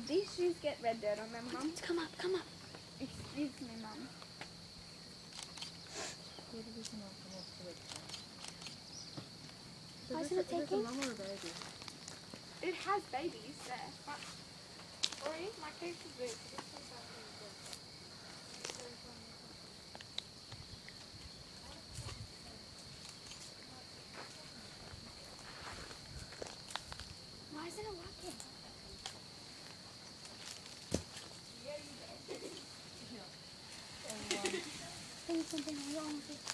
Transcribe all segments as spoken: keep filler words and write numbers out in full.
these shoes get red dirt on them, Mum? Come up, come up. Excuse me, Mum. Why isn't it taking? Is this a mum or a baby? It has babies there. But, or is my case is big. Why isn't it working? I think something wrong with it.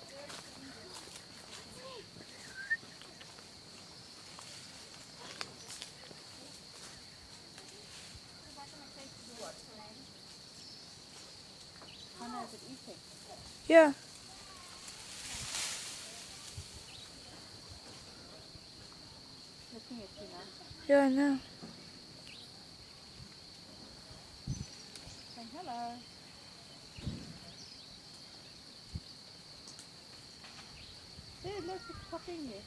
Hannah, is it eating? Yeah. Looking at you now. Yeah, I know. Saying hello. There, look, it's popping you.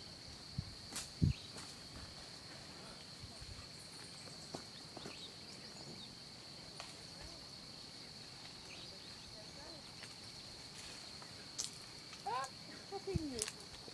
Ah, it's popping you.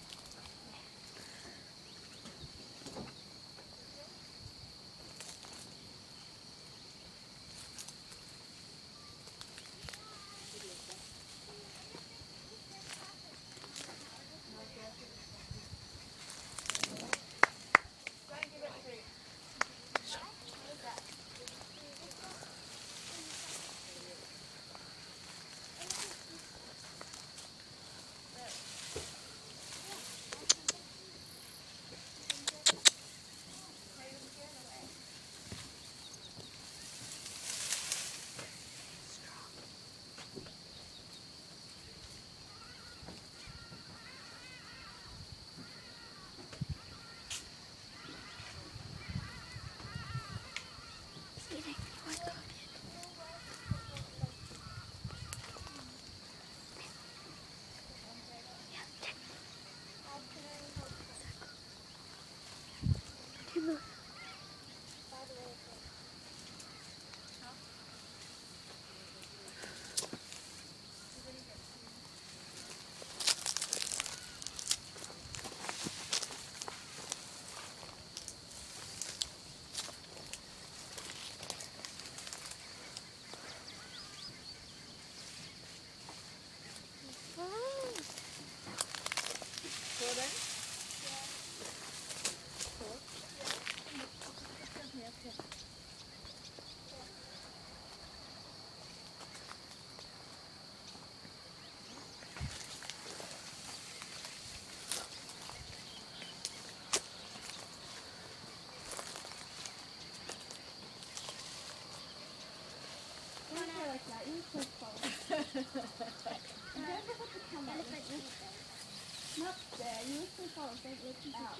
Not there, you were so close, don't look out.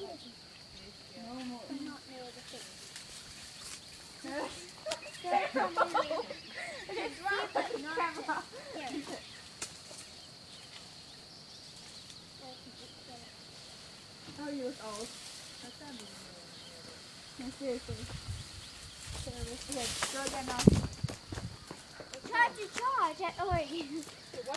No more. Not near the thing. It's right at the camera. Here. Oh, you look old. No, seriously. Seriously. Go again now. Try to charge at Ori.